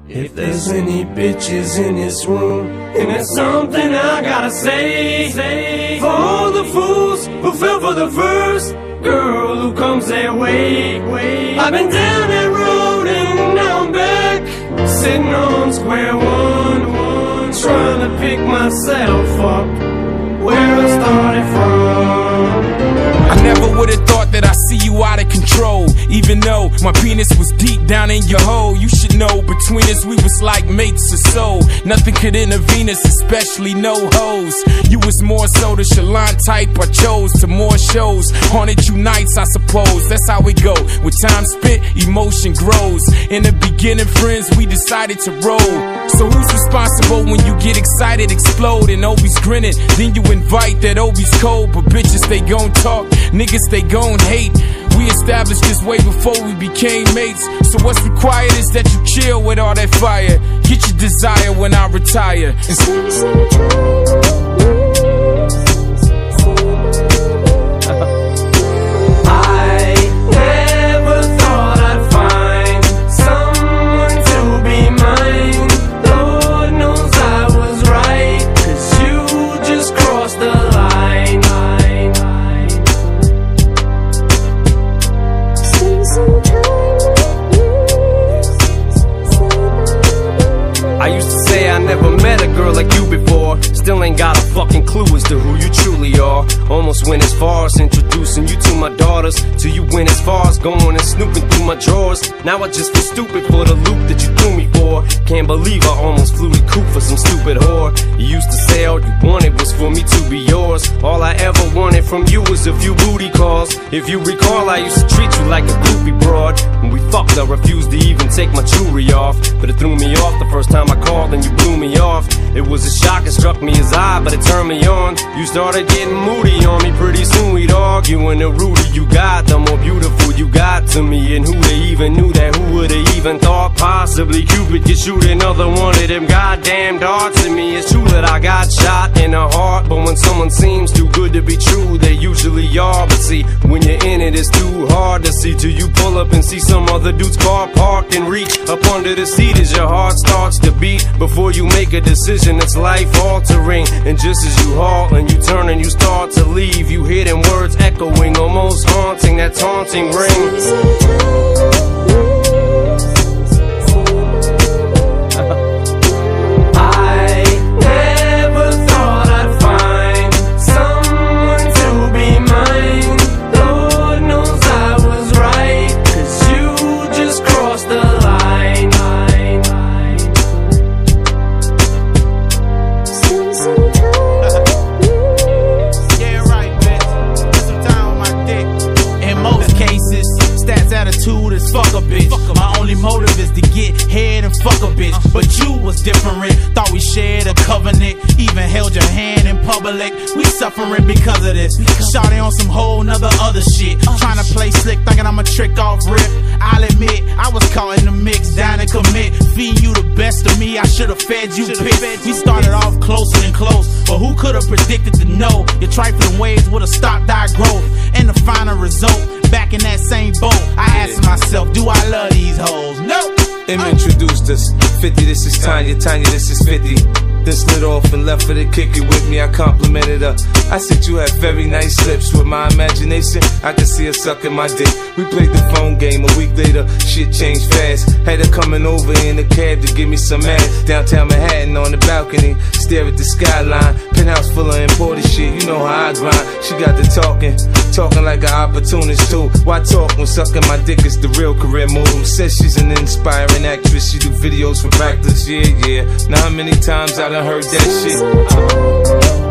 If there's any bitches in this room, and there's something I gotta say, for all the fools who fell for the first girl who comes their way. I've been down that road and now I'm back, sitting on square one, trying to pick myself up where I started from. I never would've thought that I'd see you out of control, even though my penis was deep down in your hole. You should know, between us we was like mates or so. Nothing could intervene us, especially no hoes. You was more so the Shalon type I chose, to more shows, haunted you nights I suppose. That's how we go, with time spent, emotion grows. In the beginning, friends, we decided to roll. So who's responsible when you get excited, explode, and Obi's grinning? Then you invite that Obi's cold, but bitches they gon' talk, niggas they gon' hate. We established this way before we became mates. So what's required is that you chill with all that fire. Get your desire when I retire. Like you before, still ain't got a fucking clue as to who you truly are. Almost went as far as introducing you to my daughters, till you went as far as going and snooping through my drawers. Now I just feel stupid for the loop that you threw me for. Can't believe I almost flew the coop for some stupid whore. You used to say all you wanted was for me to be yours. All I ever wanted from you was a few booty calls. If you recall, I used to treat you like a groupie broad. When we fucked, I refused to even take my jewelry off, but it threw me off the first time I called and you blew me off. It was a shock, it struck me as odd, but it turned me on. You started getting moody on me, pretty soon we'd argue. And the ruder you got, the more beautiful you got to me. And who they even knew that, who would've even thought possibly Cupid could shoot another one of them goddamn darts at me. It's true that I got shot in the heart, but when someone seems too good to be true, they usually are. But see, when you're in it, it's too hard to see till you pull up and see some other dude's car parked and reach up under the seat as your heart starts to beat. Before you make a decision that's life altering, and just as you halt and you turn and you start to leave, you hear them words echoing, almost haunting, that taunting ring. Fuck a bitch. My only motive is to get head and fuck a bitch. But you was different. Thought we shared a covenant. Even held your hand in public. We suffering because of this. Shawty on some whole nother other shit. Trying to play slick, thinking I'm a trick off rip. I'll admit, I was caught in the mix, down to commit. Feed you the best of me, I should've fed you piss. We started off closer and close, but who could've predicted to know your trifling ways would've stopped our growth? And the final result, back in that same boat, I asked myself, do I love these hoes? No! Them introduced us. 50, this is Tanya, Tanya, this is 50. Then slid off and left her to kick it with me. I complimented her. I said you have very nice lips. With my imagination, I could see her sucking my dick. We played the phone game. A week later, shit changed fast. Had her coming over in a cab to give me some ass. Downtown Manhattan on the balcony, stare at the skyline. Penthouse full of imported shit, you know how I grind. She got the talking like an opportunist too. Why talk when sucking my dick is the real career move? Says she's an inspiring actress. She do videos for practice, yeah. Now how many times I done heard that shit?